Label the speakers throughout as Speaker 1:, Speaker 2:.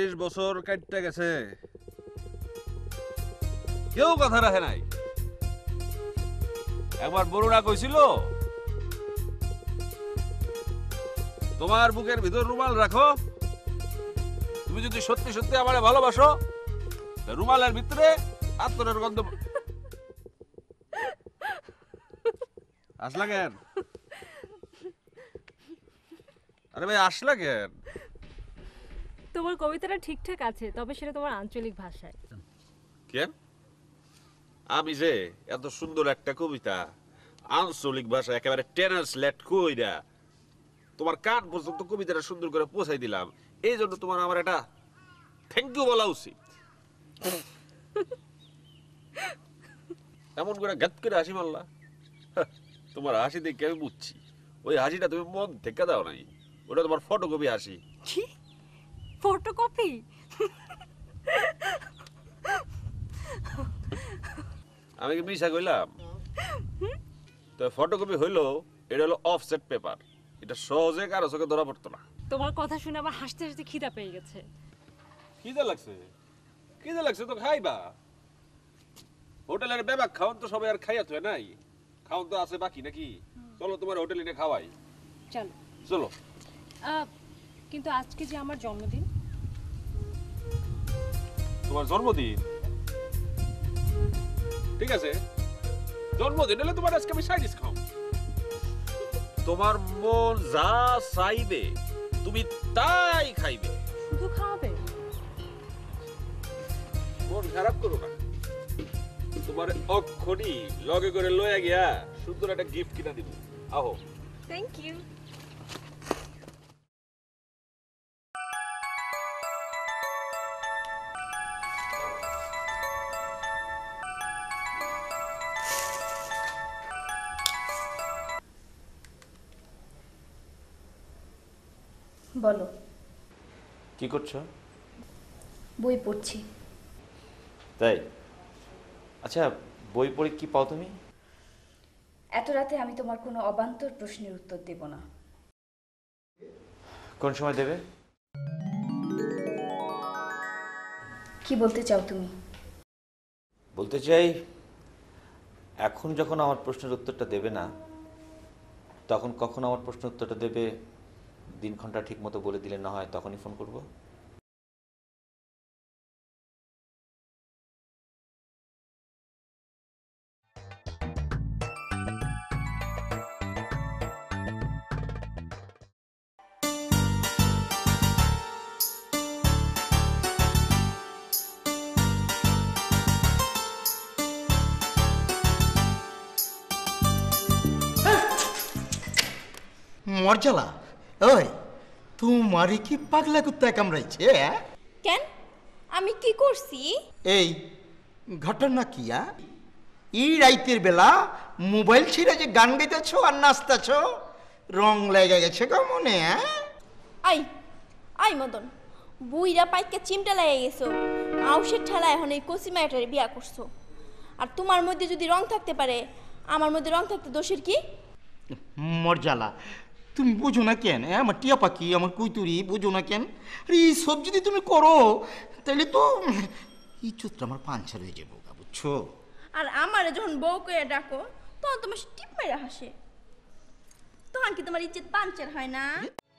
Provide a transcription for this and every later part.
Speaker 1: বছর কাটতে গেছে, কেউ কথা রাখে নাই। একবার বড়রা কইছিল তোমার বুকের ভিতর রুমাল রাখো, তুমি যদি সত্যি সত্যি আমারে ভালোবাসো রুমালের ভিতরে আতরের গন্ধ। আসলা কেন? আরে ভাই আসলা কেন?
Speaker 2: তোমার কবিতাটা ঠিকঠাক আছে, তবে সেটা তোমার আঞ্চলিক ভাষায়।
Speaker 1: কেন? আমি যে এত সুন্দর একটা কবিতা আঞ্চলিক ভাষা একেবারে ট্রান্সলেট কইরা তোমার কান পর্যন্ত কবিতাটা সুন্দর করে পৌঁছাই দিলাম, এই জন্য তোমার আমার একটা থ্যাংক ইউ বলা উচিত। এমন করে গাত করে হাসি মারলা, তোমার হাসি দেখে আমি বুঝছি ওই হাসিটা তুমি মন থেকে দাও নাই, ওটা তোমার ফটোকপি হাসি।
Speaker 2: কি ফটোকপি?
Speaker 1: আমি কি মিশা কইলাম? তো ফটোকপি হইলো, এটা হলো অফসেট পেপার, এটা সহজে কারো চোখে ধরা পড়তো না।
Speaker 2: তোমার কথা শুনে আবার হাসতে হাসতে খিদা পেয়ে গেছে।
Speaker 1: খিদে লাগছে? খিদে লাগছে তো খাইবা। হোটেলের বেবাক খাওন তো সবাই আর খাইয়া তো নাই, খাওন তো আছে বাকি নাকি? চলো তোমার হোটেলে নিয়ে খাওয়াই।
Speaker 2: চলো
Speaker 1: চলো।
Speaker 2: কিন্তু আজকে যে আমার জন্মদিন।
Speaker 1: তোমার জন্মদিন? ঠিক আছে, জন্মদিন হলে তোমার আজকে আমি চাইনিজ খাও। তোমার মন যা চাইবে তুমি তাই খাইবে।
Speaker 2: শুধু খাওয়াবে?
Speaker 1: মন খারাপ করো না, তোমার অক্ষণি লগে করে লয়ে গিয়া সুন্দর একটা গিফট কিনা দিব। আহো।
Speaker 2: Thank you.
Speaker 3: বলো।
Speaker 4: কি করছো?
Speaker 3: বই পড়ছি।
Speaker 4: তাই? আচ্ছা, বই পড়ে কি পাও তুমি?
Speaker 3: এত রাতে আমি তোমার কোনো অবান্তর প্রশ্নের উত্তর দেব না।
Speaker 4: কোন সময় দেবে?
Speaker 3: কি বলতে চাও তুমি?
Speaker 4: বলতে চাই, এখন যখন আমার প্রশ্নের উত্তরটা দেবে না, তখন কখন আমার প্রশ্নের উত্তরটা দেবে দিনক্ষণটা ঠিক মতো বলে দিলে না হয় তখনই ফোন করব।
Speaker 5: মর্যালা, ওই তোমারই কি পাগলা কুত্তায় কামড়াইছে?
Speaker 6: কেন? আমি কি করছি?
Speaker 5: এই ঘটনা কি? এই রাইতের বেলা মোবাইল ছিঁড়ে যে গান গাইতেছ আর নাচতেছ, রং লেগে গেছে গো মনে?
Speaker 6: আই আই মদন, বুইরা পাইকে চিমটা লেগে গেছো, আউসের ঠেলা এখন এই কচি মায়াটারে বিয়া করছো। আর তোমার মধ্যে যদি রং থাকতে পারে, আমার মধ্যে রং থাকতে দোষের কি?
Speaker 5: মর্যালা, তুমি বুঝো না কেন? আমার টিয়া পাখি, আমার কুইতুরি, বুঝো না কেন? আরে এই সব যদি তুমি করো তাহলে তো ইজ্জতটা আমার পাঞ্চার হয়ে যাবো, বুঝছো?
Speaker 6: আর আমারে যখন বউ কইয়া ডাকো তখন তোমার টিপ মেরা হাসে, তখন কি তোমার ইজ্জত পাঞ্চার হয় না?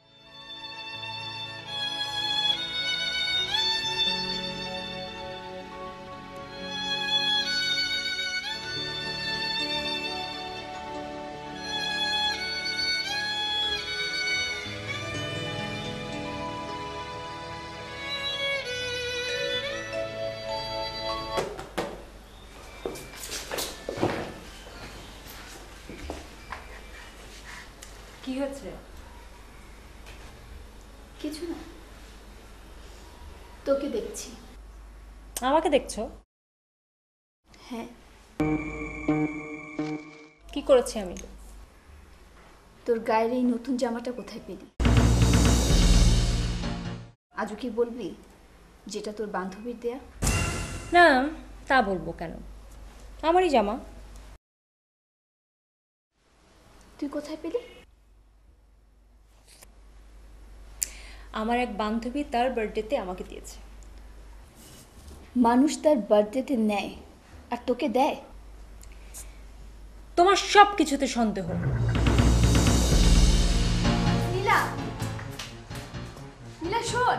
Speaker 2: কি হয়েছে?
Speaker 3: কিছু না, তোকে দেখছি।
Speaker 2: আমাকে দেখছো?
Speaker 3: হ্যাঁ।
Speaker 2: কি করেছি আমি?
Speaker 3: তোর গায়ের এই নতুন জামাটা কোথায় পেলি? আজও কি বলবি যেটা তোর বান্ধবীর দেয়া?
Speaker 2: না, তা বলবো কেন, আমারই জামা।
Speaker 3: তুই কোথায় পেলি?
Speaker 2: আমার এক বান্ধবী তার বার্থডেতে আমাকে দিয়েছে।
Speaker 3: মানুষ তার বার্থডেতে নেয় আর তোকে দেয়?
Speaker 2: তোমার সব কিছুতে সন্দেহ।
Speaker 3: নীলা, নীলা শোন।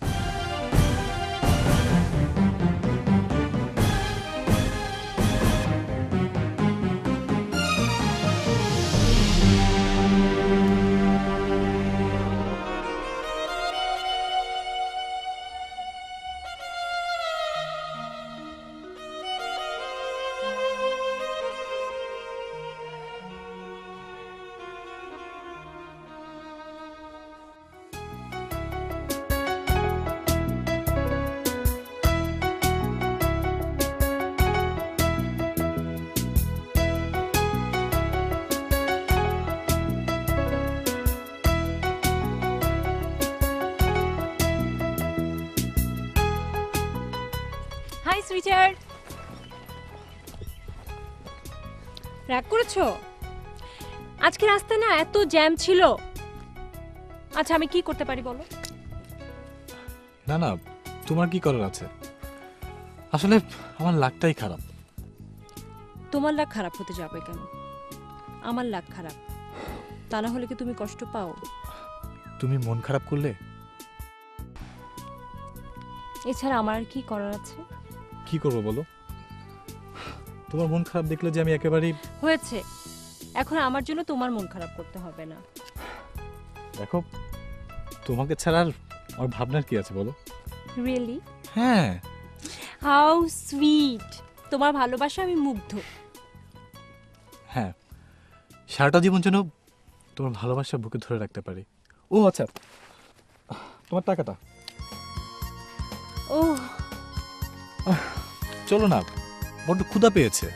Speaker 2: হাই সুইটার্ট, রাগ করেছো? আজকে রাস্তায় না এত জ্যাম ছিল। আচ্ছা আমি কি করতে পারি বলো?
Speaker 7: না না, তোমার কি করার আছে? আসলে আমার লাকটাই খারাপ।
Speaker 2: তোমার লাগ খারাপ হতে যাবে কেন? আমার লাগ খারাপ, তা না হলে কি তুমি কষ্ট পাও?
Speaker 7: তুমি মন খারাপ করলে?
Speaker 2: এছাড়া আমার আর কি করার আছে?
Speaker 7: কি করবো বলো? তোমার মন খারাপ দেখলে যে আমি একেবারেই...
Speaker 2: হয়েছে, এখন আমার জন্য তোমার মন খারাপ করতে হবে না।
Speaker 7: দেখো, তোমাকে ছাড়া আর আমার ভাবনার কি আছে বলো?
Speaker 2: রিয়েলি?
Speaker 7: হ্যাঁ।
Speaker 2: হাউ সুইট, তোমার ভালোবাসা আমি মুগ্ধ।
Speaker 7: হ্যাঁ, সারাটা জীবন যেন তোমার ভালোবাসা বুকে ধরে রাখতে পারি। ও আচ্ছা, তোমার টাকাটা।
Speaker 2: ও
Speaker 7: চলো না, বড্ড ক্ষুধা পেয়েছে।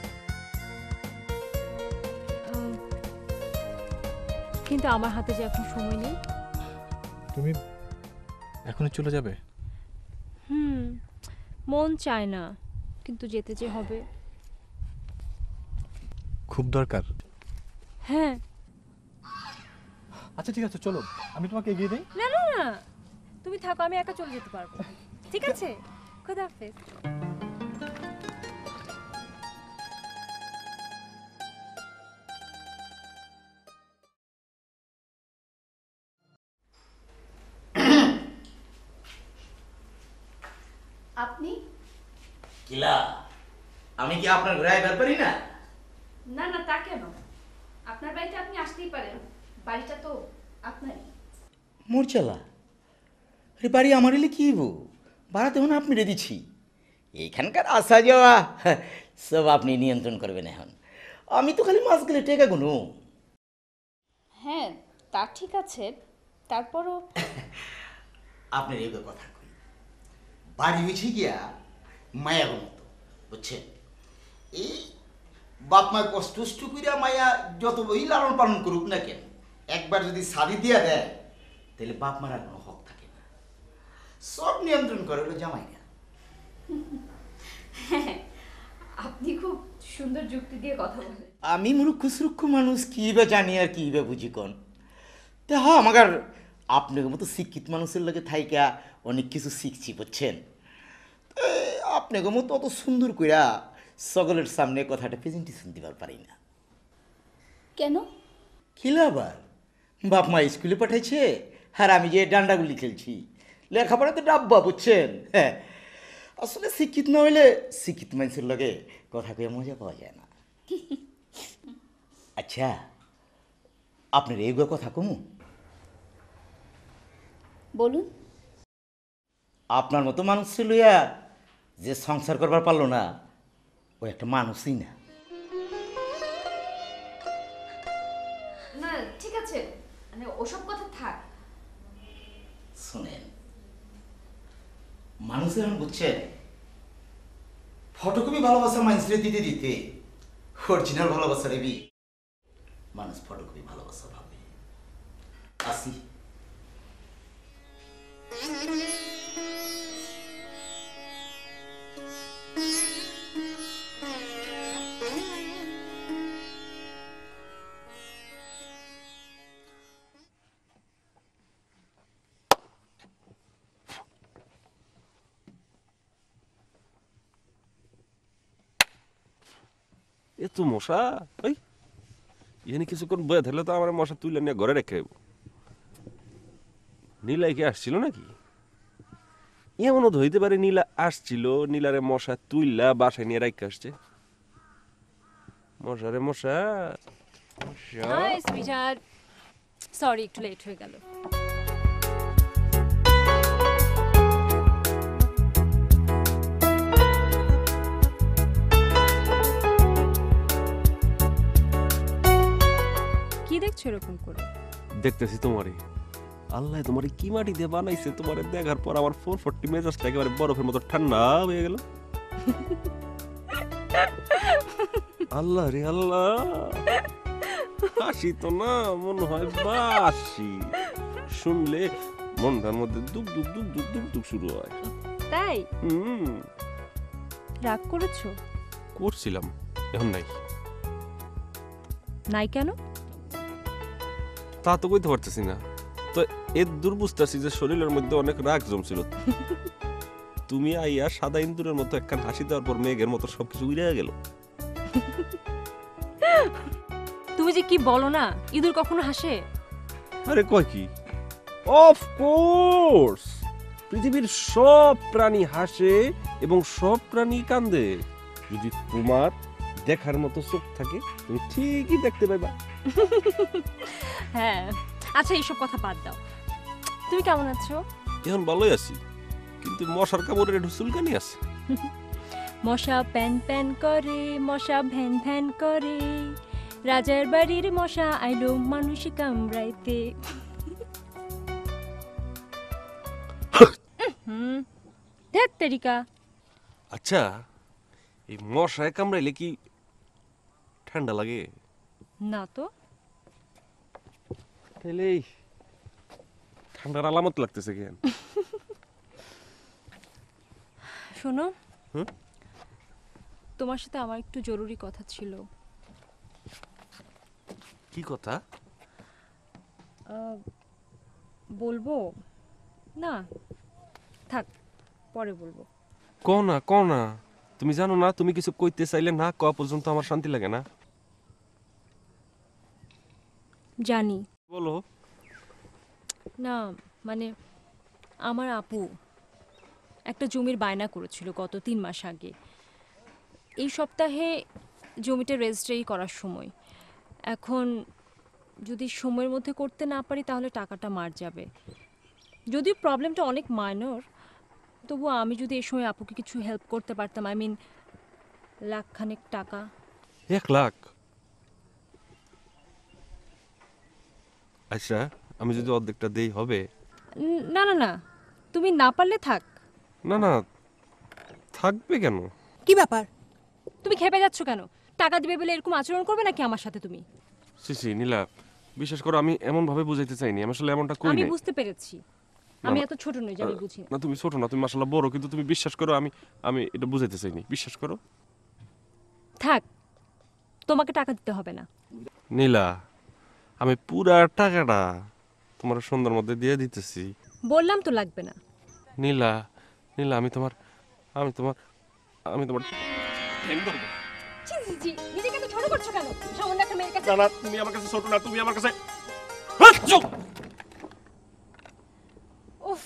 Speaker 2: কিন্তু আমার হাতে যে এখন সময় নেই।
Speaker 7: তুমি এখনই চলে যাবে?
Speaker 2: মন চায় না, কিন্তু যেতে যে হবে।
Speaker 7: খুব দরকার?
Speaker 2: হ্যাঁ।
Speaker 7: আচ্ছা ঠিক আছে, চলো আমি তোমাকে এগিয়ে দিই।
Speaker 2: না না না, তুমি থাকো, আমি একা চলে যেতে পারবো। ঠিক আছে, খোদা হাফেজ।
Speaker 3: আপনি?
Speaker 5: কিলা, আমি কি আপনার ঘরে বের পারি না?
Speaker 3: না না, তা কেন? আপনার বাড়িতে আপনি আসতেই পারেন, বাড়িটা তো আপনারই।
Speaker 5: মোরচালা, আরে বাড়ি আমার এলে কি হবো? ভাড়া তখন আপনি দিচ্ছি। এইখানকার আসা যাওয়া সব আপনি নিয়ন্ত্রণ করবেন। এখন আমি তো খালি মাস গেলে টেকা গুনো।
Speaker 3: হ্যাঁ, তা ঠিক আছে, তারপরও
Speaker 5: আপনার এই কথা কই, বাড়ি হয়েছে গিয়া মায়া মতো, বুঝছেন? এই বাপ মায় কষ্ট করিয়া মায়া যত বই লালন পালন করুক না কেন, একবার যদি শাদি দিয়া দেয় তাহলে বাপ মার আর কোনো হক থাকে না। সব নিয়ন্ত্রণ করে হলো জামাইরা।
Speaker 3: হ্যাঁ, আপনি খুব সুন্দর যুক্তি দিয়ে কথা বলেন।
Speaker 5: আমি মূর্খ সুরক্ষ মানুষ, কি বা জানি আর কি বা বুঝি কন। তা হ্যাঁ, আমাদের আপনার মতো শিক্ষিত মানুষের লগে থাইকা অনেক কিছু শিখছি, বুঝছেন? আপনার মতো অত সুন্দর কইরা সকলের সামনে কথাটা প্রেজেন্টেশন দিবার পারি না।
Speaker 3: কেন?
Speaker 5: খিলাবার বাপ মা স্কুলে পাঠাইছে, আর আমি যে ডান্ডাগুলি খেলছি। লেখাপড়া তো ডাব্বা, বুঝছেন? হ্যাঁ, আসলে শিক্ষিত না হইলে শিক্ষিত মানুষের লগে কথা কয়ে মজা পাওয়া যায় না। আচ্ছা, আপনার এই কথা কমু?
Speaker 3: বলুন।
Speaker 5: আপনার মতো মানুষ লইয়া যে সংসার করবার পারলো না, ও একটা মানুষই না।
Speaker 3: না ঠিক আছে, মানে ওসব কথা থাক।
Speaker 5: শোনেন, মানুষের এখন বুঝছেন, ফটোকপি ভালোবাসা মানুষের দিতে দিতে অরিজিনাল ভালোবাসা রেবি মানুষ ফটোকপি ভালোবাসা ভাবে। আসি।
Speaker 1: এ তো মশা ওই এখানে কিছুক্ষণ বয়ে থাকলে তো আমার মশা তুলে নিয়ে ঘরে রেখে দেবো। নীলাই কি আসছিল নাকি? এমনও তো হইতে পারে নীলা আসছিল, নীলারে মশা তুইলা বাসায় নিয়ে রাখতে আসছে। মশা রে মশা, মশা।
Speaker 2: হাই সুইটহার্ট, সরি একটু লেট হয়ে গেল। কি দেখছো এরকম করে?
Speaker 1: দেখতেছি তোমারে। আল্লাহ তোমারে কি মাটি দিয়ে বানাইছে, তোমারে দেখার পর আমার 440 মেজাজটা একেবারে বরফের মতো ঠান্ডা হয়ে গেল। আল্লাহ রে আল্লাহ, হাসি তো না, মনে হয় বাসি। শুনলে মনটার মধ্যে দুক দুক দুক দুক দুক দুক শুরু হয়।
Speaker 2: তাই?
Speaker 1: হুম,
Speaker 2: রাগ করেছো?
Speaker 1: করছিলাম, এখন নাই।
Speaker 2: নাই কেন?
Speaker 1: তা তো কইতে পারতেছি না। তো এর দূর বুঝতেছি যে শরীরের মধ্যে অনেক রাগ জমছিল। তুমি আইয়া সাদা ইন্দুরের মতো একখান হাসি দেওয়ার পর মেঘের মতো সবকিছু উড়ে গেল।
Speaker 2: তুমি যে কি বলো না, ইঁদুর কখনো হাসে?
Speaker 1: আরে কয় কি, অফ কোর্স পৃথিবীর সব প্রাণী হাসে এবং সব প্রাণী কান্দে। যদি তোমার দেখার মতো চোখ থাকে তুমি ঠিকই দেখতে পাইবা।
Speaker 2: হ্যাঁ, আচ্ছা এইসব কথা বাদ দাও। তুমি কেমন আছো?
Speaker 1: এখন ভালোই আছি, কিন্তু মশার কামড়ের একটু চুলকানি আছে।
Speaker 2: মশা প্যান প্যান করে, মশা ভ্যান ভ্যান করে, রাজার বাড়ির মশা আইলো মানুষ কামড়াইতে। ধ্যাৎ তেরিকা।
Speaker 1: আচ্ছা, এই মশায় কামড়াইলে কি ঠান্ডা লাগে?
Speaker 2: না তো।
Speaker 1: তাহলে এই ঠান্ডার আলামত লাগতেছে কেন?
Speaker 2: শোনো,
Speaker 1: হুম?
Speaker 2: তোমার সাথে আমার একটু জরুরি কথা ছিল।
Speaker 1: কি কথা?
Speaker 2: বলবো না, থাক, পরে বলবো।
Speaker 1: কও না, তুমি জানো না তুমি কিছু কইতে চাইলে না কওয়া পর্যন্ত আমার শান্তি লাগে না।
Speaker 2: জানি।
Speaker 1: বলো।
Speaker 2: না মানে, আমার আপু একটা জমির বায়না করেছিল গত 3 মাস আগে। এই সপ্তাহে জমিটা রেজিস্ট্রি করার সময়। এখন যদি সময়ের মধ্যে করতে না পারি তাহলে টাকাটা মার যাবে। যদিও প্রবলেমটা অনেক মাইনর, তবু আমি যদি এই সময় আপুকে কিছু হেল্প করতে পারতাম, আই মিন লাখখানেক টাকা।
Speaker 1: 1 লাখ? আচ্ছা, আমি যদি অর্ধেকটা দেই হবে?
Speaker 2: না না না, তুমি না পারলে থাক।
Speaker 1: না না, থাকবে কেন?
Speaker 2: কি ব্যাপার, তুমি খেপে যাচ্ছ কেন? টাকা দিবে বলে এরকম আচরণ করবে নাকি আমার সাথে তুমি?
Speaker 1: সিসি নীলা, বিশেষ করে আমি এমন ভাবে বুঝাইতে চাইনি, আমি আসলে এমনটা করি
Speaker 2: আমি
Speaker 1: নাই।
Speaker 2: বুঝতে পেরেছি, আমি এত ছোট নই যে আমি বুঝি না।
Speaker 1: না তুমি ছোট না, তুমি মাশাআল্লাহ বড়, কিন্তু তুমি বিশ্বাস করো আমি এটা বুঝাইতে চাইনি, বিশ্বাস করো।
Speaker 2: থাক, তোমাকে টাকা দিতে হবে না।
Speaker 1: নীলা, আমি পুরা টাকাটা তোমার সন্ধ্যার মধ্যে দিয়ে দিতেছি।
Speaker 2: বললাম তো লাগবে না।
Speaker 1: নীলা, নীলা, আমি তোমার
Speaker 2: জি জি জি, নিজেকে তো ছোট করছো কেন? সামান্য একটা মেয়ের কাছে।
Speaker 1: না না, তুমি আমার কাছে ছোট না, তুমি আমার কাছে
Speaker 2: উফ,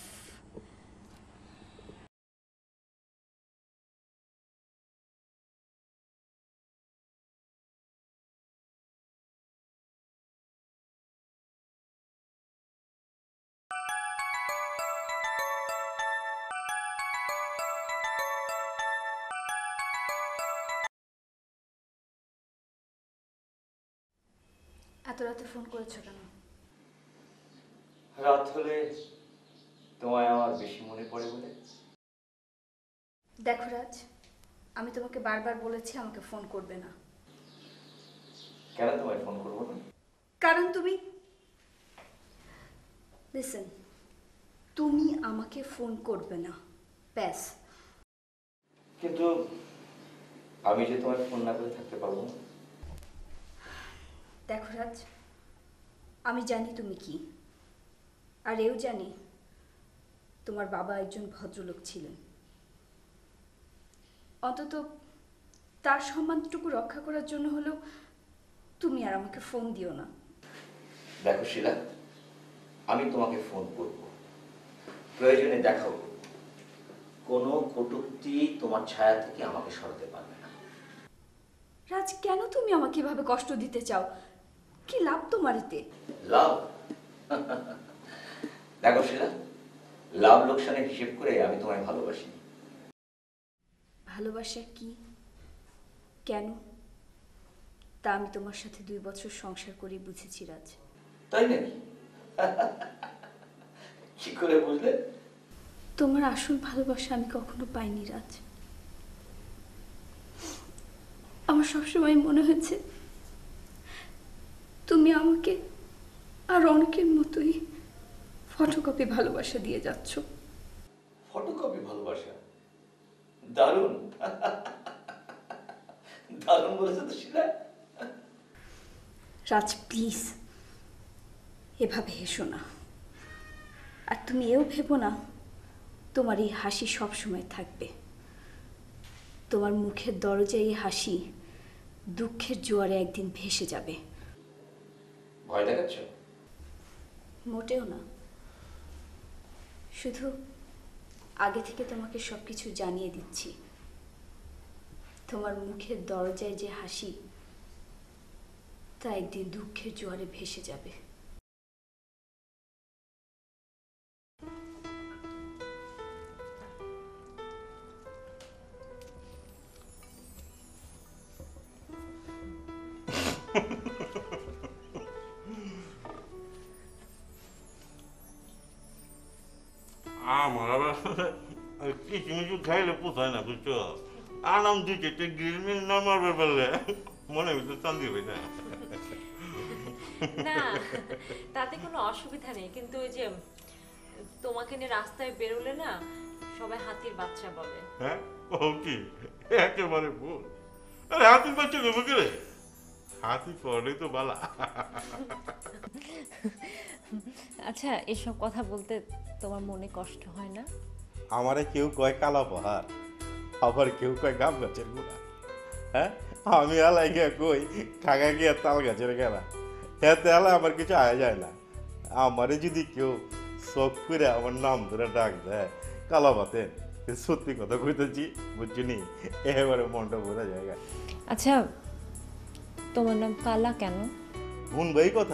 Speaker 3: এত রাতে ফোন করেছো কেন?
Speaker 4: রাত হলে তোমায় আমার বেশি মনে পড়ে বলে।
Speaker 3: দেখো রাজ, আমি তোমাকে বারবার বলেছি আমাকে ফোন করবে না।
Speaker 4: কেন তোমায় ফোন করবো না?
Speaker 3: কারণ তুমি লিসেন, তুমি আমাকে ফোন করবে না, ব্যাস।
Speaker 4: কিন্তু আমি যে তোমায় ফোন না করে থাকতে পারবো না।
Speaker 3: দেখো রাজ, আমি জানি তুমি কি, আর এও জানি তোমার বাবা একজন ভদ্রলোক ছিলেন। অন্তত তার সম্মানটুকু রক্ষা করার জন্য হলেও তুমি আর আমাকে ফোন দিও না।
Speaker 4: দেখো শিলা, আমি তোমাকে ফোন করব, প্রয়োজনে দেখাও, কোনো কটূক্তি তোমার ছায়া থেকে আমাকে সরাতে পারবে না।
Speaker 3: রাজ, কেন তুমি আমাকে এভাবে কষ্ট দিতে চাও? কি লাভ তোমার এতে?
Speaker 4: লাভ? দেখো শিলা, লাভ লোকসানের হিসেব করে আমি তোমায় ভালোবাসি।
Speaker 3: ভালোবাসা কি, কেন, তা আমি তোমার সাথে 2 বছর সংসার করে বুঝেছি রাজ।
Speaker 4: তাই নাকি? কি করে বুঝলে?
Speaker 3: তোমার আসল ভালোবাসা আমি কখনো পাইনি রাজ। আমার সবসময় মনে হয়েছে তুমি আমাকে আর অনেকের মতোই ফটোকপি ভালোবাসা দিয়ে যাচ্ছ।
Speaker 4: ফটোকপি ভালোবাসা? দারুণ, দারুণ বলেছে তো শিলা।
Speaker 3: রাজ প্লিজ এভাবে হেসো না। আর তুমি এও ভেবো না তোমার এই হাসি সব সময় থাকবে। তোমার মুখের দরজায় এই হাসি দুঃখের জোয়ারে একদিন ভেসে যাবে।
Speaker 4: ভয় দেখাচ্ছ?
Speaker 3: মোটেও না, শুধু আগে থেকে তোমাকে সবকিছু জানিয়ে দিচ্ছি। তোমার মুখের দরজায় যে হাসি, তা একদিন দুঃখের জোয়ারে ভেসে যাবে।
Speaker 8: আমার আবার কিচমিচু খাইলে পোষায় না, বুঝছো? আনাম দুই চারটে গ্রিল মিল না মারবে পারলে মনে ভিতরে শান্তি হবে না।
Speaker 2: না, তাতে কোনো অসুবিধা নেই, কিন্তু ওই যে তোমাকে নিয়ে রাস্তায় বেরোলে না সবাই হাতির বাচ্চা বলে।
Speaker 8: হ্যাঁ, ও কি একেবারে ভুল। আরে হাতির বাচ্চা দেবো কি রে? হাতি পড়ে তো বালা।
Speaker 2: আচ্ছা, এসব কথা বলতে তোমার মনে কষ্ট হয় না?
Speaker 8: আমারে কেউ কয় কালা পাহাড়, আবার কেউ কয় গাব গাছের গোড়া। হ্যাঁ, আমি আলাই গিয়া কই খাগা গিয়া তাল গাছের গেলা। এতে আলা আমার কিছু আয় যায় না। আমারে যদি কেউ শখ করে আমার নাম ধরে ডাক দেয় কালা পাতে, সত্যি কথা কইতেছি, বুঝছিনি, এবারে মনটা বোঝা জায়গা।
Speaker 2: আচ্ছা, তোমার নাম কালা কেন?
Speaker 8: ভুন ভাই কথা।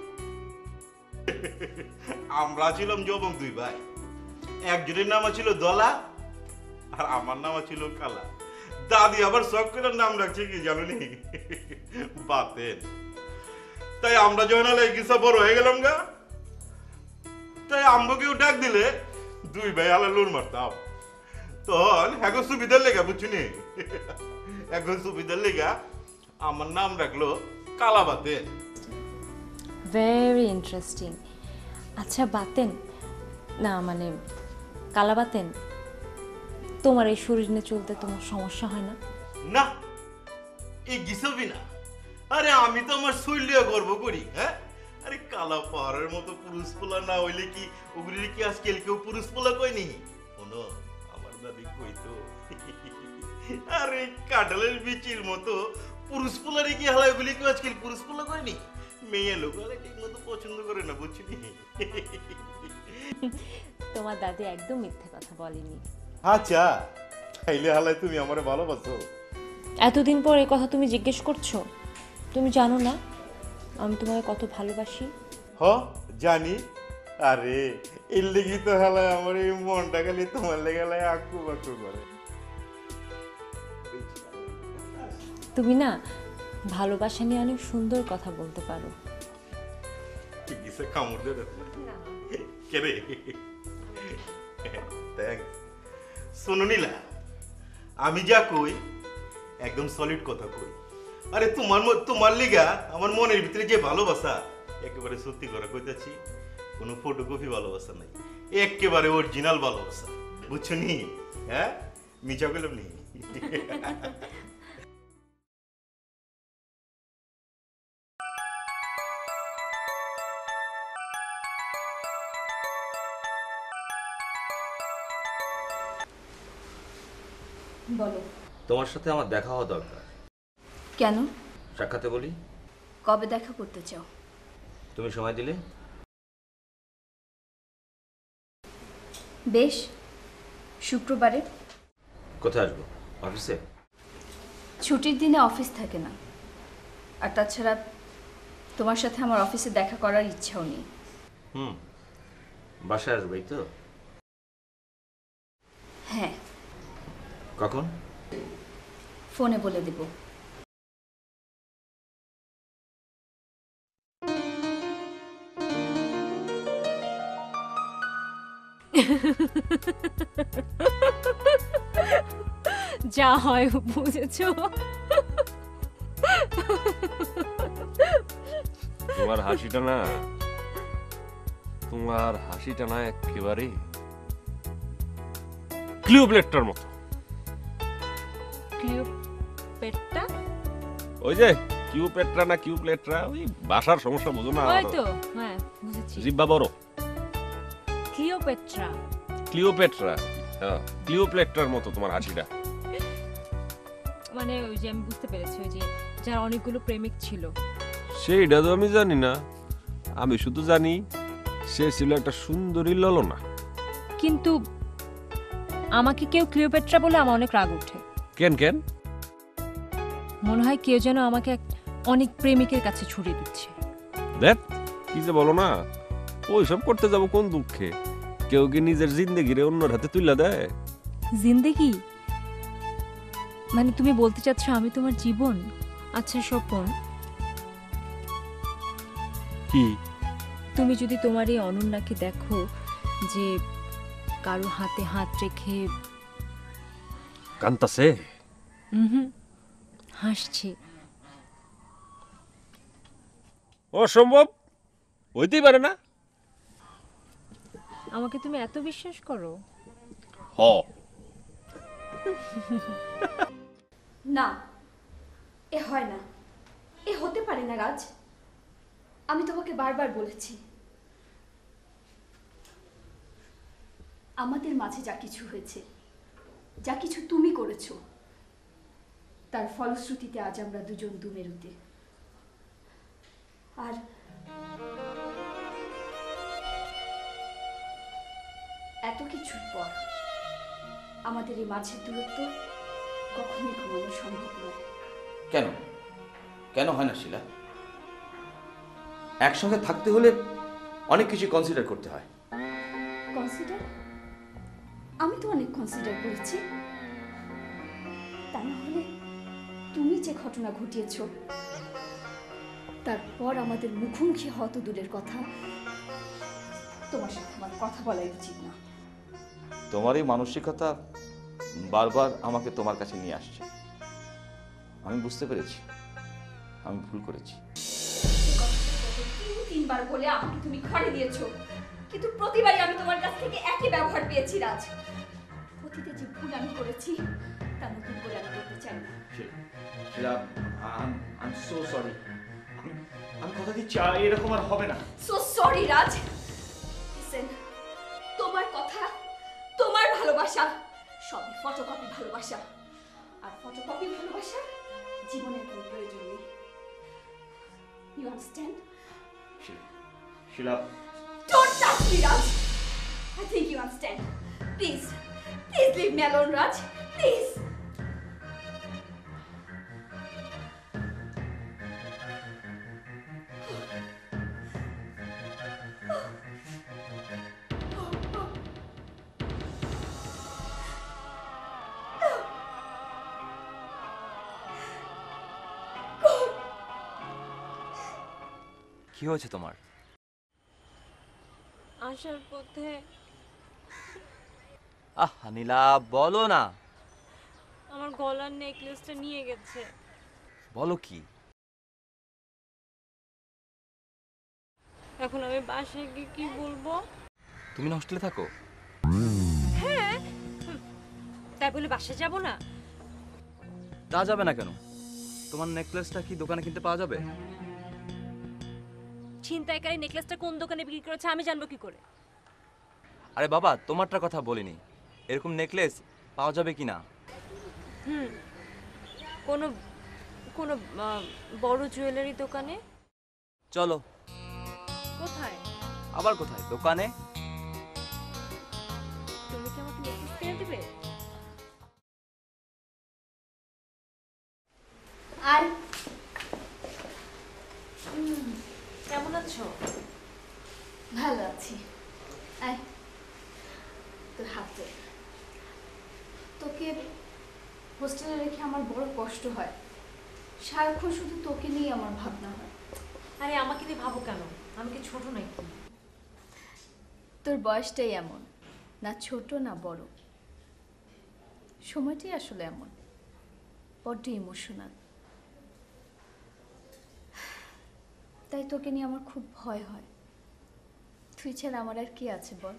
Speaker 8: আমরা ছিলাম যবন 2 ভাই, একজনের নাম ছিল দলা আর আমার নাম ছিল কালা। দাদি আবার শখ করে নাম রাখছে কি জানো নি? বাতেন। তাই আমরা যখন গিসা বড় হয়ে গেলাম গা, তাই আমগোকেও ডাক দিলে 2 ভাই আলা লুর মারতাম। তখন এখন সুবিধার লেগা, বুঝছুনি, এখন সুবিধার লেগা আমার নাম রাখলো কালা বাতেন।
Speaker 2: Very interesting. আচ্ছা বাতেন, না মানে কালা বাতেন, তোমার এই শরীর নিয়ে চলতে তোমার সমস্যা হয় না?
Speaker 8: না, এই গিসবি না। আরে আমি তো আমার শৈলিয়া গর্ব করি। হ্যাঁ, আরে কালা পাহাড়ের মতো পুরুষ পোলা না হইলে কি ওগুলি কি আজকাল কেউ পুরুষ পোলা কয়নি? শোনো, আমার দাদি কইতো, আরে কাঁঠালের বিচির মতো পুরুষ পোলারে কি হালা ওগুলি কেউ আজকাল পুরুষ পোলা কয়নি? মেয়ে লোক ঠিক মতো পছন্দ করে না, বুঝছিনি?
Speaker 2: তোমার দাদি একদম মিথ্যে কথা বলেনি।
Speaker 8: আচ্ছা, তাইলে হালায় তুমি আমারে ভালোবাসো?
Speaker 2: এতদিন পর এই কথা তুমি জিজ্ঞেস করছো? তুমি জানো না আমি তোমাকে কত ভালোবাসি?
Speaker 8: হ, জানি। আরে এর লেগে তো হালায় আমার এই মনটা খালি তোমার লেগে হালায় আঁকু বাঁকু করে।
Speaker 2: তুমি না ভালোবাসা নিয়ে অনেক সুন্দর কথা বলতে পারো।
Speaker 8: কিসে কামড় দে কে রে? থ্যাঙ্কস। শোনো নীলা, আমি যা কই একদম সলিড কথা কই। আরে তোমার লিগা আমার মনের ভিতরে যে ভালোবাসা, একেবারে সত্যি করে কইতাছি, কোনো ফটোকপি ভালোবাসা নাই, একেবারে অরিজিনাল ভালোবাসা, বুঝছো নি? হ্যাঁ, মিছা কইলাম নি?
Speaker 3: বলো।
Speaker 4: তোমার সাথে আমার দেখা হওয়া দরকার।
Speaker 3: কেন?
Speaker 4: সাক্ষাতে বলি।
Speaker 3: কবে দেখা করতে চাও?
Speaker 4: তুমি সময় দিলে।
Speaker 3: বেশ, শুক্রবারে।
Speaker 4: কোথায় আসবো? অফিসে?
Speaker 3: ছুটির দিনে অফিস থাকে না, আর তাছাড়া তোমার সাথে আমার অফিসে দেখা করার ইচ্ছাও নেই।
Speaker 4: বাসায় আসবো, এই তো?
Speaker 3: হ্যাঁ।
Speaker 4: কখন?
Speaker 3: ফোনে বলে দেব।
Speaker 2: যা হয় বুঝেছো?
Speaker 1: তোমার হাসিটা না একেবারে ক্লিওপেট্রার মতো।
Speaker 2: ক্লিওপেট্রা?
Speaker 1: ওই যে কিউপেট্রা না কিউপ্লেট্রা, ওই ভাষার সমস্যা বুঝো না?
Speaker 2: ওই তো, হ্যাঁ বুঝেছি।
Speaker 1: জিব্বা বড়।
Speaker 2: ক্লিওপেট্রা।
Speaker 1: ক্লিওপেট্রা, হ্যাঁ ক্লিওপেট্রার মতো তোমার হাসিটা।
Speaker 2: মানে ওই যে আমি বুঝতে পেরেছি, ওই যে যার অনেকগুলো প্রেমিক ছিল।
Speaker 1: সেইটা তো আমি জানি না, আমি শুধু জানি সে ছিল একটা সুন্দরী ললনা।
Speaker 2: কিন্তু আমাকে কেউ ক্লিওপেট্রা বলে আমার অনেক রাগ ওঠে।
Speaker 1: কেন কেন?
Speaker 2: মনে হয় কেউ যেন আমাকে অনেক প্রেমিকের কাছে ছুড়ে দিচ্ছে।
Speaker 1: দেখ কি যে বলো না, ওইসব করতে যাব কোন দুঃখে? কেউ কি নিজের জিন্দেগিরে অন্যর হাতে তুলে দেয়?
Speaker 2: জিন্দেগি মানে তুমি বলতে চাচ্ছ আমি তোমার জীবন? আচ্ছা স্বপন,
Speaker 1: কি
Speaker 2: তুমি যদি তোমার এই অনন্যাকে দেখো যে কারো হাতে হাত রেখে
Speaker 1: কান্তাছে,
Speaker 2: হাসছে,
Speaker 1: অসম্ভব, হইতেই পারে না।
Speaker 2: আমাকে তুমি এত বিশ্বাস করো?
Speaker 1: হ।
Speaker 3: না, এ হয় না, এ হতে পারে না রাজ। আমি তোমাকে বারবার বলেছি, আমাদের মাঝে যা কিছু হয়েছে, যা কিছু তুমি করেছো, তার ফলশ্রুতিতে আজ আমরা দুজন দুমেরুতে। আর এত কিছুর পর আমাদের এই মাঝের দূরত্ব কখনোই কমানো সম্ভব নয়।
Speaker 4: কেন? কেন হয় না শিলা? একসঙ্গে থাকতে হলে অনেক কিছু কনসিডার করতে হয়।
Speaker 3: কনসিডার? আমি তো অনেক কনসিডার করেছি। তা না হলে তুমি যে ঘটনা ঘটিয়েছ, তারপর আমাদের মুখোমুখি হওয়া তো দূরের কথা, তোমার সাথে আমার কথা বলাই উচিত না।
Speaker 4: তোমার এই মানসিকতা বারবার আমাকে তোমার কাছে নিয়ে আসছে। আমি বুঝতে পেরেছি আমি ভুল করেছি।
Speaker 3: তিনবার বলে আমাকে তুমি ঘরে দিয়েছো, কিন্তু প্রতিবারই আমি তোমার কাছ থেকে একই ব্যবহার পেয়েছি রাজ। অতীতে যে ভুল আমি করেছি তা নতুন করে আমি করতে চাই না।
Speaker 4: আমি কথা দিচ্ছি এরকম আর হবে না।
Speaker 3: সো সরি রাজ। লিসেন, তোমার কথা, তোমার ভালোবাসা সবই ফটোকপি ভালোবাসা, আর ফটোকপি ভালোবাসা জীবনের কোনো প্রয়োজন নেই। You understand?
Speaker 4: Sheela,
Speaker 3: Don't touch me, Raj. I think you understand. Please, please leave me alone, Raj. Please.
Speaker 9: কি হয়েছে তোমার?
Speaker 2: আসার পথে
Speaker 9: নীলা বলো না।
Speaker 2: আমার গলার নেকলেসটা নিয়ে গেছে।
Speaker 9: বলো কি?
Speaker 2: এখন আমি বাসায় গিয়ে কি বলবো?
Speaker 9: তুমি না হোস্টেলে থাকো?
Speaker 2: হ্যাঁ, তাই বলে বাসায় যাব না?
Speaker 9: তা যাবে না কেন? তোমার নেকলেসটা কি দোকানে কিনতে পাওয়া যাবে?
Speaker 2: ছিনতাইকারী নেকলেসটা কোন দোকানে বিক্রি করেছে আমি জানবো কি করে?
Speaker 9: আরে বাবা, তোমারটার কথা বলিনি, এরকম নেকলেস পাওয়া যাবে কিনা।
Speaker 2: কোনো কোনো বড় জুয়েলারি দোকানে।
Speaker 9: চলো।
Speaker 2: কোথায়?
Speaker 9: আবার কোথায়? দোকানে।
Speaker 2: তুমি কি আমাকে নেকলেস কিনে দিবে?
Speaker 3: আর
Speaker 2: কেমন আছো?
Speaker 3: ভালো আছি। আয় তোর হাতে। তোকে হোস্টেলে রেখে আমার বড় কষ্ট হয়। সারাক্ষণ শুধু তোকে নিয়ে আমার ভাবনা হয়।
Speaker 2: আরে আমাকে দিয়ে ভাবো কেন? আমি কি ছোট নাকি?
Speaker 3: তোর বয়সটাই এমন, না ছোট না বড়, সময়টাই আসলে এমন, বড্ড ইমোশনাল। তাই তোকে নিয়ে আমার খুব ভয় হয়। তুই ছাড়া আমার আর কি আছে বল?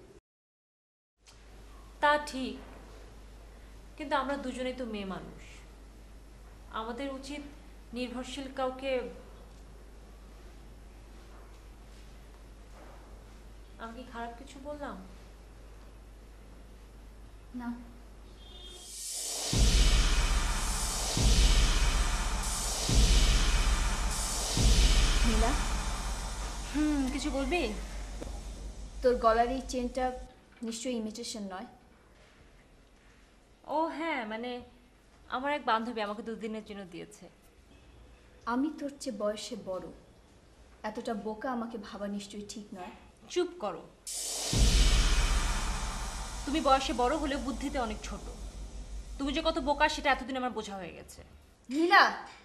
Speaker 2: তা ঠিক, কিন্তু আমরা দুজনেই তো মেয়ে মানুষ। আমাদের উচিত নির্ভরশীল কাউকে। আমি কি খারাপ কিছু বললাম?
Speaker 3: না, নীলা,
Speaker 2: কিছু বলবি?
Speaker 3: তোর গলার এই চেনটা নিশ্চয়ই ইমিটেশন নয়।
Speaker 2: ও হ্যাঁ, মানে আমার এক বান্ধবী আমাকে 2 দিনের জন্য দিয়েছে।
Speaker 3: আমি তোর চেয়ে বয়সে বড়, এতটা বোকা আমাকে ভাবা নিশ্চয়ই ঠিক নয়।
Speaker 2: চুপ করো। তুমি বয়সে বড় হলেও বুদ্ধিতে অনেক ছোট। তুমি যে কত বোকা সেটা এতদিন আমার বোঝা হয়ে গেছে।
Speaker 3: নীলা,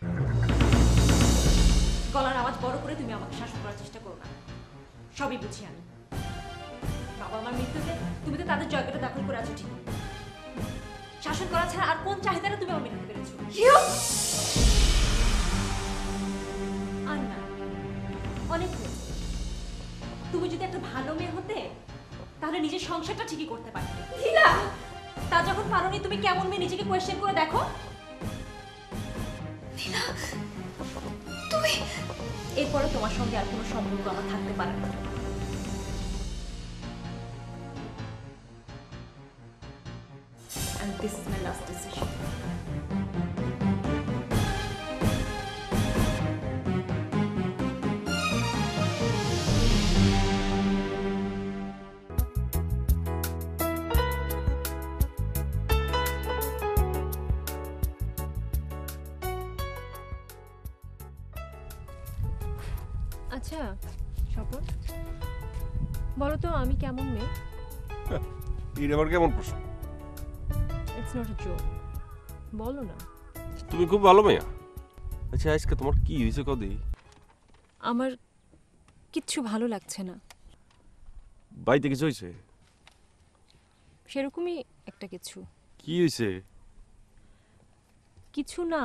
Speaker 2: গলার আওয়াজ বড় করে তুমি আমাকে শাসন করার চেষ্টা করো না। সবই বুঝি আমি। বাবা আমার মৃত্যুতে তুমি তো তাদের জায়গাটা দখল করে আছো ঠিক। শাসন করা ছাড়া আর কোন চাহিদাটা তুমি আমার মেটাতে পেরেছো? আর না, অনেক হয়েছে। তুমি যদি একটা ভালো মেয়ে হতে তাহলে নিজের সংসারটা ঠিকই করতে পারতে। তা যখন পারোনি, তুমি কেমন মেয়ে নিজেকে কোয়েশ্চেন করে দেখো।
Speaker 3: তুমি
Speaker 2: এরপরে তোমার সঙ্গে আর কোনো সম্পর্ক আমার থাকতে পারে না। And this is my last decision. আচ্ছা স্বপন, বলো তো আমি কেমন মেয়ে?
Speaker 1: এটা আবার কেমন প্রশ্ন?
Speaker 2: ইটস নট আ জোক, বলো না।
Speaker 1: তুমি খুব ভালো মেয়া। আচ্ছা আজকে তোমার কি হয়েছে কদি?
Speaker 2: আমার কিচ্ছু ভালো লাগছে না।
Speaker 1: বাড়িতে কিছু হয়েছে?
Speaker 2: সেরকমই একটা কিছু।
Speaker 1: কি হয়েছে?
Speaker 2: কিছু না,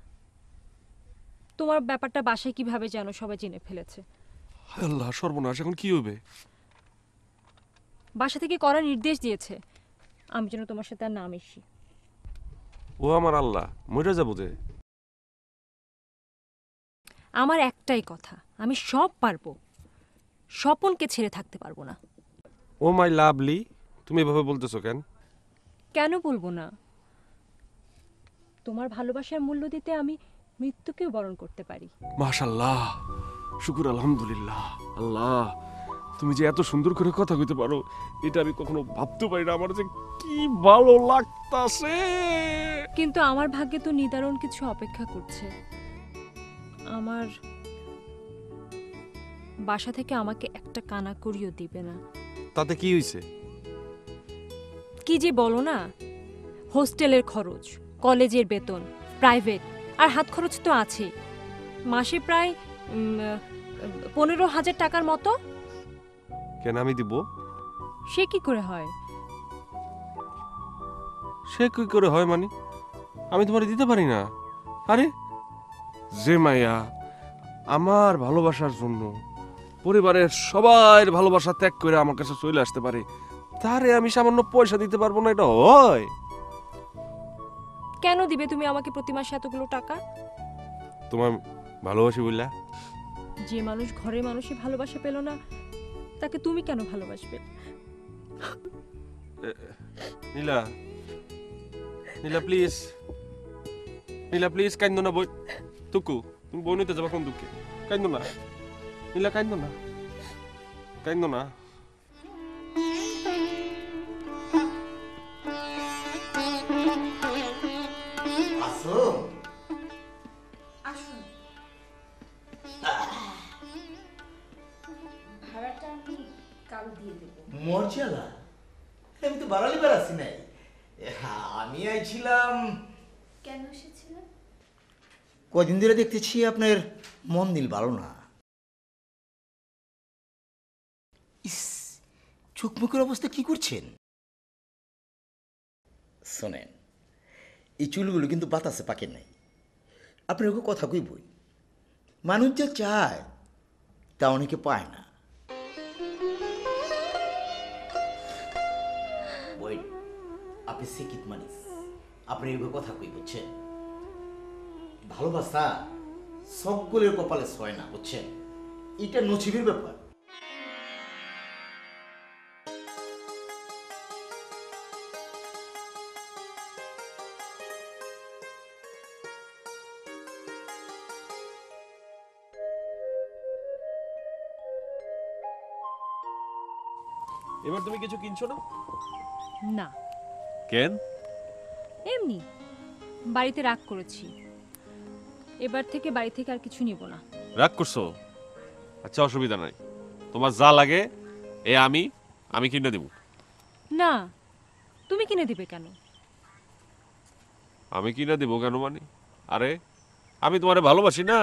Speaker 2: তোমার ব্যাপারটা বাসায় কিভাবে জানো সবাই জেনে ফেলেছে।
Speaker 1: আল্লাহ সর্বনাশ, এখন কি হবে?
Speaker 2: বাসা থেকে করার নির্দেশ দিয়েছে আমি যেন তোমার সাথে আর না মিশি।
Speaker 1: ও আমার আল্লাহ, মরে যাবো যে।
Speaker 2: আমার একটাই কথা, আমি সব পারবো, স্বপনকে ছেড়ে থাকতে পারবো না।
Speaker 1: ও মাই লাভলি, তুমি এভাবে বলতেছো কেন?
Speaker 2: কেন বলবো না? তোমার ভালোবাসার মূল্য দিতে আমি মৃত্যুকেও বরণ করতে পারি।
Speaker 1: মাশাআল্লাহ, শুকুর আলহামদুলিল্লাহ। আল্লাহ, তুমি যে এত সুন্দর করে কথা কইতে পারো এটা আমি কখনো ভাবতে পারি না। আমার যে কি ভালো লাগতাছে।
Speaker 2: কিন্তু আমার ভাগ্যে তো নিদারুণ কিছু অপেক্ষা করছে। আমার বাসা থেকে আমাকে একটা কানা করিও দিবে না।
Speaker 1: তাতে কি হইছে?
Speaker 2: কি যে বলো না, হোস্টেলের খরচ, কলেজের বেতন, প্রাইভেট আর হাত খরচ তো আছে। মাসে প্রায় 15,000 টাকার মতো।
Speaker 1: কেন আমি দিব?
Speaker 2: সে কি করে হয়?
Speaker 1: সে কি করে হয় মানে? আমি তোমারে দিতে পারি না? আরে যে মাইয়া আমার ভালোবাসার জন্য পরিবারের সবার ভালোবাসা ত্যাগ করে আমার কাছে চলে আসতে পারে, তারে আমি সামান্য পয়সা দিতে পারবো না? এটা হয়?
Speaker 2: কেন দিবে তুমি আমাকে প্রতি মাসে এতগুলো টাকা?
Speaker 1: তোমার ভালোবাসি বললা?
Speaker 2: যে মানুষ ঘরের মানুষই ভালোবাসা পেল না, তাকে তুমি কেন ভালোবাসবে?
Speaker 1: নীলা, নীলা প্লিজ, নীলা প্লিজ কান্দো না বই।
Speaker 10: তুকু তুমি বই নিতে যাবা কোন দুঃখে? কাইন্দো না নীলা, কাইন্দো না, কাইন্দো না।
Speaker 5: আসো
Speaker 3: আসুন। ভাড়াটা আমি কাল দিয়ে দেবো।
Speaker 5: মর্যাদা, আমি তো বাড়ালি বেড়াচ্ছি নাই। আমি আইছিলাম
Speaker 3: কেন এসেছিলেন?
Speaker 5: কদিন ধরে দেখতেছি আপনার মন দিল ভালো না। ইস, চোখ মুখের অবস্থা কি করছেন? শোনেন, এই চুলগুলো কিন্তু বাতাসে পাকে নাই। আপনার ওকে কথা কই বই, মানুষ যা চায় তা অনেকে পায় না। বই, আপনি শিক্ষিত মানুষ, আপনি ওকে কথা কই বুঝছেন? ভালোবাসা সকলের কপালে ছয় না, বুঝছেন? এটা নছিবের ব্যাপার।
Speaker 10: এবার তুমি কিছু কিনছো না?
Speaker 2: না,
Speaker 10: কেন?
Speaker 2: এমনি বাড়িতে রাগ করেছি। এবার থেকে বাড়ি থেকে আর কিছু নিব না।
Speaker 10: রাগ করছো? আচ্ছা, অসুবিধা নাই, তোমার যা লাগে এ আমি কিনে দিব।
Speaker 2: না, তুমি কিনে দিবে কেন?
Speaker 10: আমি কিনে দিব কেন মানে? আরে আমি তোমারে ভালোবাসি না।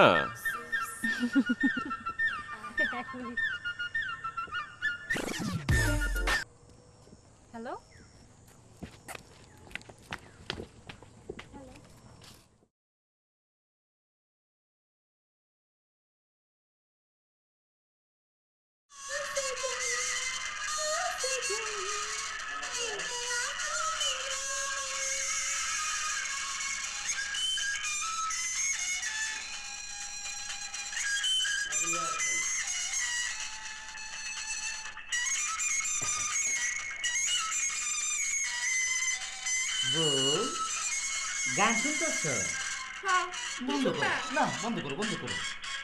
Speaker 2: হ্যালো,
Speaker 5: গান শুনতেছ? বন্ধ করো না, বন্ধ করো, বন্ধ করো।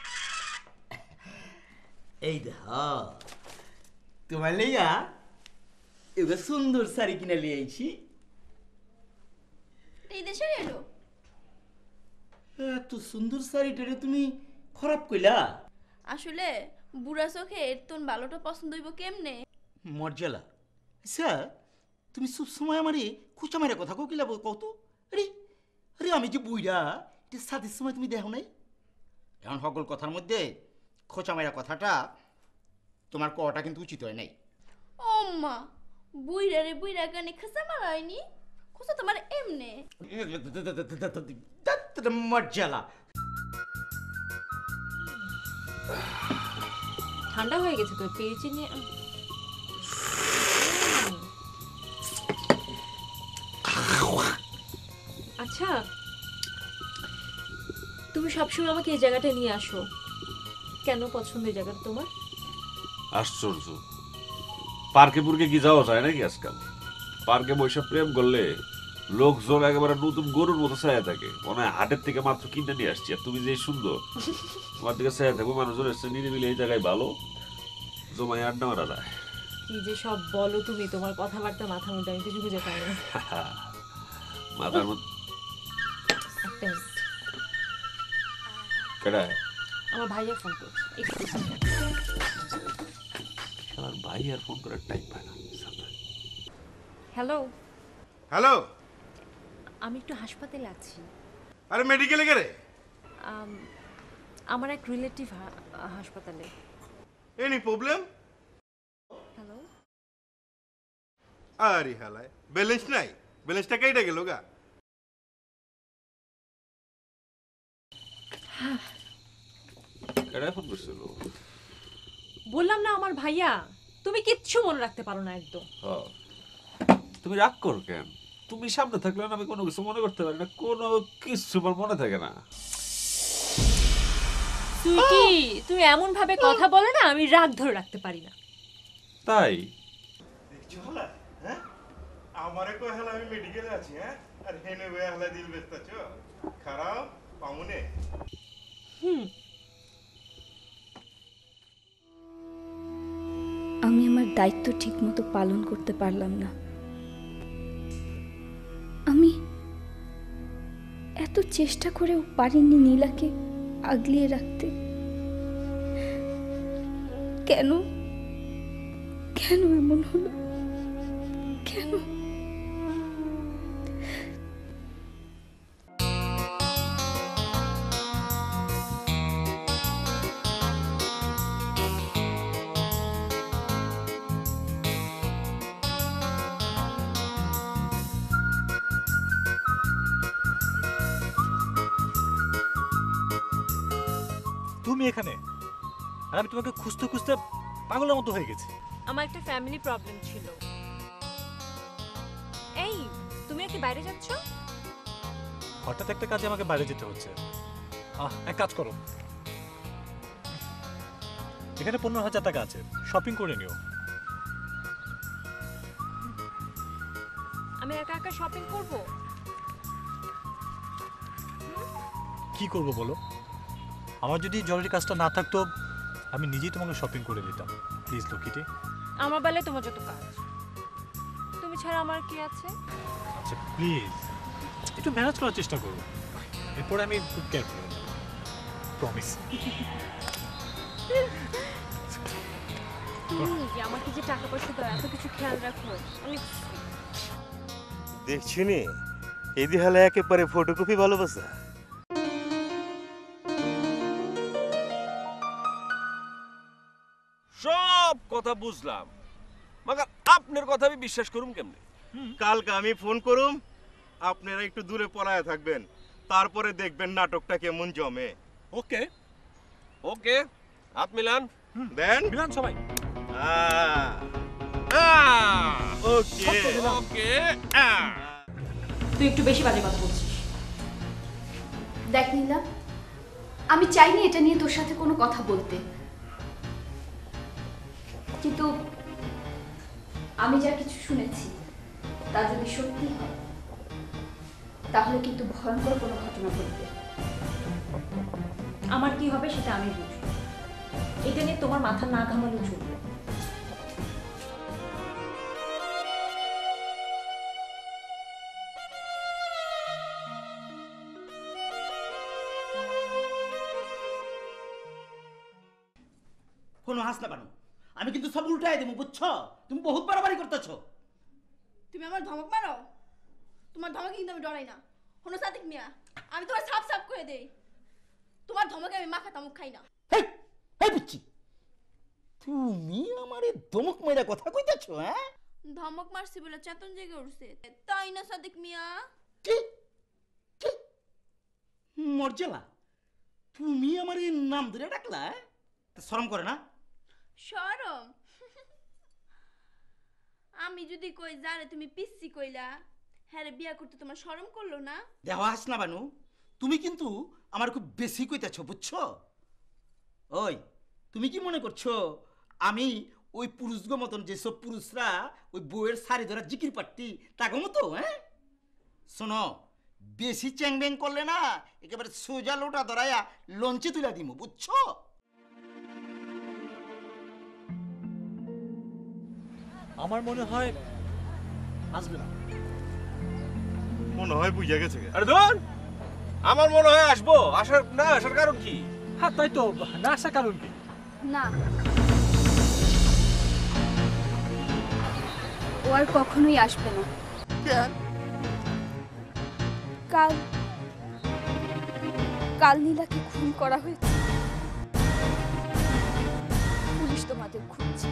Speaker 5: এই দেখ, তোমার লেগা এবার সুন্দর শাড়ি কিনে নিয়ে আইছি।
Speaker 6: এই দেশে এলো
Speaker 5: এত সুন্দর শাড়িটারে তুমি খারাপ কইলা?
Speaker 6: আসলে বুড়া চোখে তোর ভালোটা পছন্দ হইব কেমনে?
Speaker 5: মর্যাদা, স্যার তুমি সব সময় আমারে খুচা মারা কথা কিলা কত? আরে আরে আমি যে বুইরা, এটা সাথের সময় তুমি দেখো নাই? এখন সকল কথার মধ্যে খোঁচা মারা কথাটা তোমার কটা কিন্তু উচিত হয় নাই।
Speaker 6: ও মা, বুইরা রে বুইরা গানে খসা মারায়নি, খসা তোমার এমনে।
Speaker 5: মর্যাদা,
Speaker 2: ঠান্ডা হয়ে গেছে তো, পেয়েছি নিয়ে। আচ্ছা, তুমি সবসময় আমাকে এই জায়গাটা নিয়ে আসো কেন? পছন্দ এই জায়গাটা তোমার?
Speaker 1: আশ্চর্য, পার্কে পুরকে কি যাওয়া যায় নাকি আজকাল? পার্কে বসে প্রেম করলে লোকজন একেবারে নতুন গরুর মতো ছায়া থাকে, মনে হয় হাটের থেকে মাত্র কিনে নিয়ে আসছি। আর তুমি যে সুন্দর, তোমার দিকে ছায়া থাকবো, মানুষজন এসছে নিরিবিলি এই জায়গায় ভালো জমায় আড্ডা মারা যায়।
Speaker 2: কি যে সব বলো তুমি, তোমার কথাবার্তা মাথার মধ্যে আমি কিছু বুঝে পাই না।
Speaker 1: মাথার মধ্যে
Speaker 2: একটা মিনিট,
Speaker 1: কেডা?
Speaker 2: আমার ভাইয়া ফোন করছে, একটু।
Speaker 1: আমার ভাই আর ফোন করার টাইম পায় না।
Speaker 2: হ্যালো,
Speaker 8: হ্যালো,
Speaker 2: আমি একটু হাসপাতালে আছি।
Speaker 8: আরে মেডিকেলে গেলে?
Speaker 2: আমার এক রিলেটিভ হাসপাতালে।
Speaker 8: Any problem?
Speaker 2: হ্যালো,
Speaker 8: আরে হালায়, ব্যালেন্স নাই? ব্যালেন্সটা কেটে গেল গা?
Speaker 1: কেডা ফোন করছিল?
Speaker 2: বললাম না আমার ভাইয়া। তুমি কিচ্ছু মনে রাখতে পারো না একদম।
Speaker 1: তুমি রাগ করো কেন? তুমি সামনে থাকলে না আমি কোনো কিছু মনে করতে পারি না, কোনো কিছু আমার মনে থাকে না।
Speaker 2: সুইটি, তুমি এমন ভাবে কথা বলে না, আমি রাগ ধরে রাখতে পারি না।
Speaker 1: তাই
Speaker 8: দেখছো হালা? হ্যাঁ, আমারে কই হালা আমি মেডিকেলে আছি, হ্যাঁ, আর হেনে ওই হালা দিল ব্যস্ত আছো, খারাপ পামুনে।
Speaker 3: আমি আমার দায়িত্ব ঠিকমতো পালন করতে পারলাম না। আমি এত চেষ্টা করেও পারিনি নীলাকে আগলিয়ে রাখতে। কেন কেন এমন হলো? কেন?
Speaker 7: তুমি এখানে আর আমি তোমাকে খুঁজতে খুঁজতে পাগলের মতো হয়ে গেছি।
Speaker 2: আমার একটা ফ্যামিলি প্রবলেম ছিল। এই তুমি নাকি বাইরে যাচ্ছ?
Speaker 7: হঠাৎ একটা কাজে আমাকে বাইরে যেতে হচ্ছে। এক কাজ করো, এখানে 15,000 টাকা আছে, শপিং করে নিও।
Speaker 2: আমি একা একা শপিং করব?
Speaker 7: কি করব বলো? আমার যদি জরুরি কাজটা না থাকতো আমি নিজেই তোমাকে শপিং করে দিতাম। প্লিজ লক্ষ্মীটি।
Speaker 2: আমার বেলায় তোমার যত কাজ, তুমি ছাড়া আমার কি আছে?
Speaker 7: আচ্ছা প্লিজ একটু ম্যানেজ করার চেষ্টা করো, এরপরে আমি খুব কেয়ারফুল হয়ে যাবো, প্রমিস।
Speaker 2: আমাকে যে টাকা পয়সা দাও, এত কিছু খেয়াল রাখো। আমি
Speaker 8: দেখছি নি এদি হালে একেবারে ফটোকপি ভালোবাসা।
Speaker 10: সব কথা বুঝলাম, মাগার আপনার কথা আমি বিশ্বাস করুম কেমনে?
Speaker 8: কালকে আমি ফোন করুম, আপনারা একটু দূরে পলায় থাকবেন, তারপরে দেখবেন নাটকটা কেমন জমে।
Speaker 7: ওকে
Speaker 10: ওকে, হাত মিলান।
Speaker 8: দেন
Speaker 7: মিলান সবাই।
Speaker 8: ওকে
Speaker 10: ওকে।
Speaker 2: তুই একটু বেশি বাজে কথা বলছিস।
Speaker 3: দেখ নীলা, আমি চাইনি এটা নিয়ে তোর সাথে কোনো কথা বলতে, কিন্তু আমি যা কিছু শুনেছি তা যদি সত্যি হয় তাহলে কিন্তু ভয়ঙ্কর কোনো ঘটনা ঘটবে।
Speaker 2: আমার কি হবে সেটা আমি বুঝবো, এটা নিয়ে তোমার মাথা না ঘামালে চলবে।
Speaker 5: কোনো হাস না বানু, আমি কিন্তু সব উল্টাই দেবো, বুঝছো? তুমি বহুত বাড়াবাড়ি করতেছো।
Speaker 6: তুমি আমার ধমক মারো? তোমার ধমকে কিন্তু আমি ডরাই না। হনো সাদিক মিয়া, আমি তোমার সাফ সাফ করে দেই, তোমার ধমকে আমি মাখা তামুক খাই না।
Speaker 5: হেই হেই পিচ্ছি, তুমি আমারে ধমক মাইরা কথা কইতাছো? হ্যাঁ,
Speaker 6: ধমক মারছি বলে চেতন জেগে উঠছে, তাই না সাদিক মিয়া?
Speaker 5: কি কি মর্যালা, তুমি আমার এই নাম ধরে ডাকলা? শরম করে না?
Speaker 6: শরম? আমি যদি কই যারে তুমি পিচ্ছি কইলা, হ্যাঁ রে বিয়া করতে তোমার শরম করলো না?
Speaker 5: দেখো হাস না বানু, তুমি কিন্তু আমার খুব বেশি কইতাছো, বুঝছো? ওই তুমি কি মনে করছো আমি ওই পুরুষগো মতন যেসব পুরুষরা ওই বউয়ের শাড়ি ধরা জিকির পাট্টি তাগো মতো? হ্যাঁ শোনো, বেশি চ্যাং ব্যাং করলে না একেবারে সোজা লোটা ধরাইয়া লঞ্চে তুলে দিমু, বুঝছো?
Speaker 7: আমার মনে হয় আসবে না।
Speaker 8: মনে হয় বুঝা গেছে।
Speaker 10: আরে ধর, আমার মনে হয় আসবো। আসার কারণ কি?
Speaker 7: হ্যাঁ তাই তো, না আসার কারণ কি?
Speaker 3: না, ও আর কখনোই আসবে না। কাল কাল নীলাকে খুন করা হয়েছে, পুলিশ তোমাদের খুঁজছে।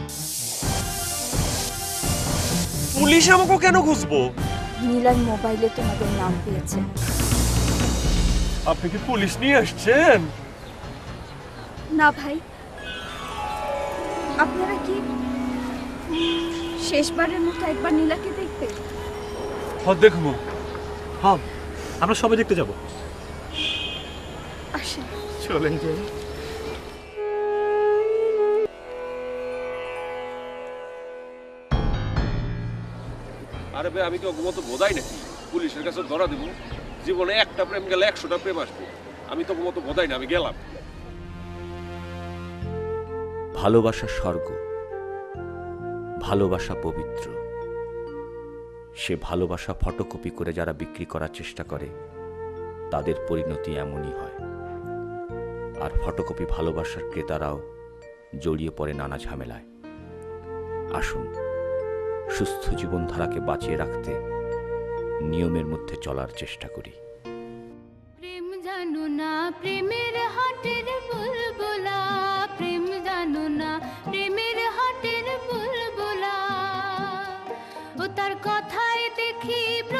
Speaker 10: পুলিশ আমাকে কেন খুঁজবো?
Speaker 3: নীলার মোবাইলে তোমাদের নাম পেয়েছে।
Speaker 10: আপনি কি পুলিশ নিয়ে আসছেন?
Speaker 3: না ভাই, আপনারা কি শেষবারের মতো একবার নীলাকে দেখবে?
Speaker 7: হ্যাঁ দেখবো, হ্যাঁ আমরা সবাই দেখতে যাব।
Speaker 3: আসেন
Speaker 8: চলেন যাই।
Speaker 10: আরে ভাই, আমি কি অগমত বোধাই নাকি পুলিশের কাছে ধরা দেবো? জীবনে একটা প্রেম গেলে 100টা প্রেম আসবে। আমি তো অগমত বোধাই না, আমি গেলাম।
Speaker 4: ভালোবাসা স্বর্গ, ভালোবাসা পবিত্র। সে ভালোবাসা ফটোকপি করে যারা বিক্রি করার চেষ্টা করে তাদের পরিণতি এমনই হয়। আর ফটোকপি ভালোবাসার ক্রেতারাও জড়িয়ে পড়ে নানা ঝামেলায়। আসুন সুস্থ জীবনধারাকে বাঁচিয়ে রাখতে নিয়মের মধ্যে চলার চেষ্টা করি।
Speaker 11: প্রেম জানো না প্রেমের হাটের বুলবুলা, প্রেম জানো না প্রেমের হাটের বুলবুলা, ও তার কথায় দেখি